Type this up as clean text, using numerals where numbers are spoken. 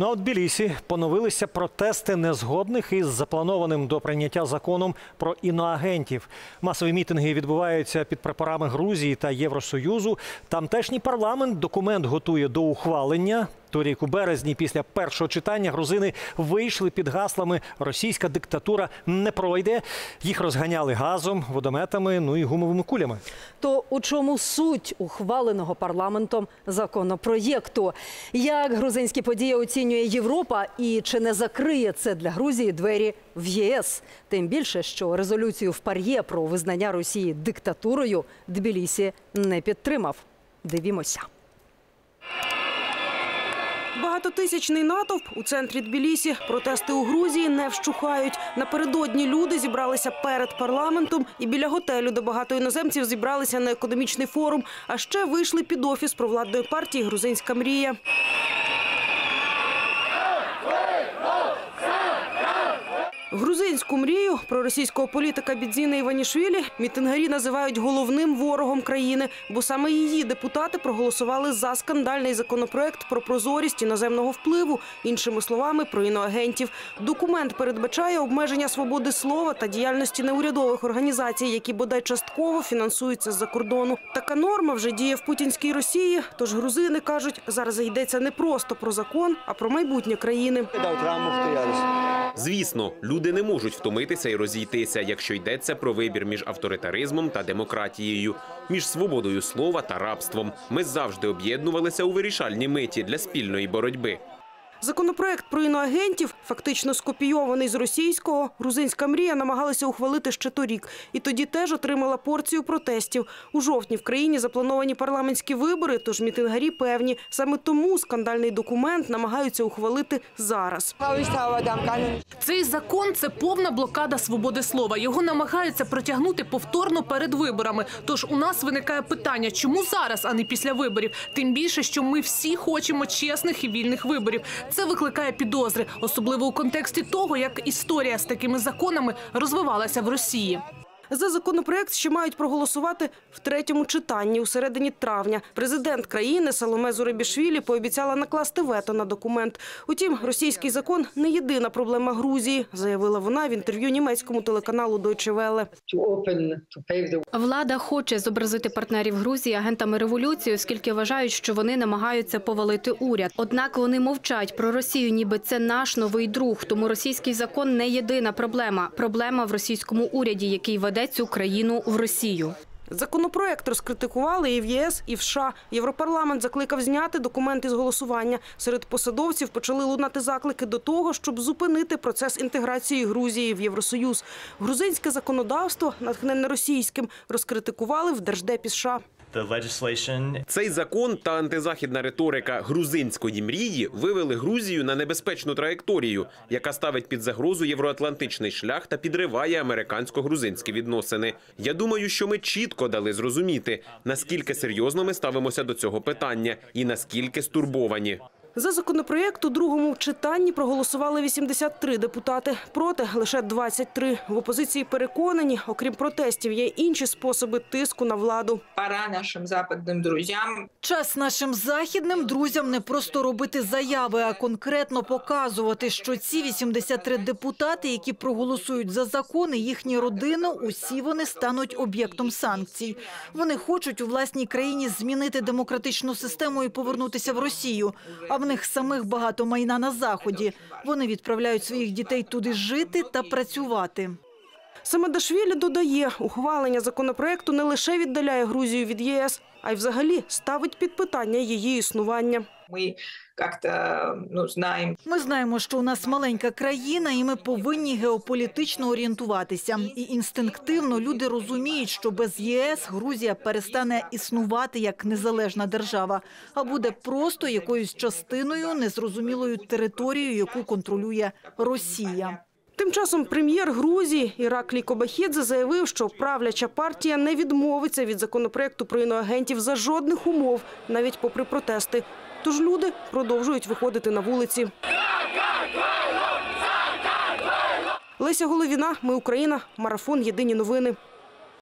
Ну а в Тбілісі поновилися протести незгодних із запланованим до прийняття законом про іноагентів. Масові мітинги відбуваються під прапорами Грузії та Євросоюзу. Тамтешній парламент документ готує до ухвалення. Торік у березні після першого читання грузини вийшли під гаслами «Російська диктатура не пройде». Їх розганяли газом, водометами, ну і гумовими кулями. То у чому суть ухваленого парламентом законопроєкту? Як грузинські події оцінює Європа і чи не закриє це для Грузії двері в ЄС? Тим більше, що резолюцію в ПАРЄ про визнання Росії диктатурою Тбілісі не підтримав. Дивімося. Багатотисячний натовп у центрі Тбілісі. Протести у Грузії не вщухають. Напередодні люди зібралися перед парламентом і біля готелю, де багато іноземців зібралися на економічний форум. А ще вийшли під офіс провладної партії «Грузинська мрія». Грузинську мрію проросійського політика Бідзіна Іванішвілі мітингарі називають головним ворогом країни, бо саме її депутати проголосували за скандальний законопроект про прозорість іноземного впливу, іншими словами, про іноагентів. Документ передбачає обмеження свободи слова та діяльності неурядових організацій, які бодай частково фінансуються з-за кордону. Така норма вже діє в путінській Росії, тож грузини кажуть, зараз йдеться не просто про закон, а про майбутнє країни. Звісно, люди не можуть втомитися і розійтися, якщо йдеться про вибір між авторитаризмом та демократією, між свободою слова та рабством. Ми завжди об'єднувалися у вирішальній миті для спільної боротьби. Законопроект про іноагентів, фактично скопійований з російського, грузинська мрія намагалася ухвалити ще торік. І тоді теж отримала порцію протестів. У жовтні в країні заплановані парламентські вибори, тож мітингарі певні. Саме тому скандальний документ намагаються ухвалити зараз. Цей закон – це повна блокада свободи слова. Його намагаються протягнути повторно перед виборами. Тож у нас виникає питання, чому зараз, а не після виборів? Тим більше, що ми всі хочемо чесних і вільних виборів. Це викликає підозри, особливо у контексті того, як історія з такими законами розвивалася в Росії. За законопроект ще мають проголосувати в третьому читанні у середині травня. Президент країни Саломе Зурабішвілі пообіцяла накласти вето на документ. Утім, російський закон – не єдина проблема Грузії, заявила вона в інтерв'ю німецькому телеканалу Deutsche Welle. Влада хоче зобразити партнерів Грузії агентами революції, оскільки вважають, що вони намагаються повалити уряд. Однак вони мовчать про Росію, ніби це наш новий друг. Тому російський закон не єдина проблема. Проблема в російському уряді, який веде цю країну в Росію. Законопроект розкритикували і в ЄС, і в США. Європарламент закликав зняти документ із голосування. Серед посадовців почали лунати заклики до того, щоб зупинити процес інтеграції Грузії в Євросоюз. Грузинське законодавство, натхненне російським, розкритикували в Держдепі США. Цей закон та антизахідна риторика грузинської мрії вивели Грузію на небезпечну траєкторію, яка ставить під загрозу євроатлантичний шлях та підриває американсько-грузинські відносини. Я думаю, що ми чітко дали зрозуміти, наскільки серйозно ми ставимося до цього питання і наскільки стурбовані. За законопроєкт у другому читанні проголосували 83 депутати. Проти – лише 23. В опозиції переконані, окрім протестів, є інші способи тиску на владу. Пора нашим западним друзям. Час нашим західним друзям не просто робити заяви, а конкретно показувати, що ці 83 депутати, які проголосують за закон, і їхні родини, усі вони стануть об'єктом санкцій. Вони хочуть у власній країні змінити демократичну систему і повернутися в Росію. А в них самих багато майна на Заході. Вони відправляють своїх дітей туди жити та працювати. Самадашвілі додає, ухвалення законопроекту не лише віддаляє Грузію від ЄС, а й взагалі ставить під питання її існування. Ми знаємо, що у нас маленька країна, і ми повинні геополітично орієнтуватися. І інстинктивно люди розуміють, що без ЄС Грузія перестане існувати як незалежна держава, а буде просто якоюсь частиною, незрозумілою територією, яку контролює Росія. Тим часом прем'єр Грузії Іраклій Кобахідзе заявив, що правляча партія не відмовиться від законопроекту про іноагентів за жодних умов, навіть попри протести. Тож люди продовжують виходити на вулиці. Леся Головіна, Ми Україна, марафон «Єдині новини».